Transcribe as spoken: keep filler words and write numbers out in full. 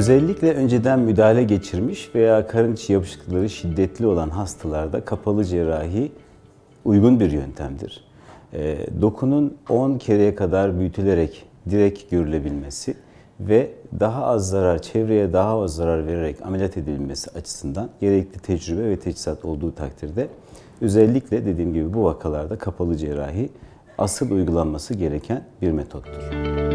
Özellikle önceden müdahale geçirmiş veya karın içi yapışıklıkları şiddetli olan hastalarda kapalı cerrahi uygun bir yöntemdir. E, dokunun on kereye kadar büyütülerek direkt görülebilmesi ve daha az zarar, çevreye daha az zarar vererek ameliyat edilmesi açısından gerekli tecrübe ve teçhizat olduğu takdirde özellikle dediğim gibi bu vakalarda kapalı cerrahi asıl uygulanması gereken bir metottur.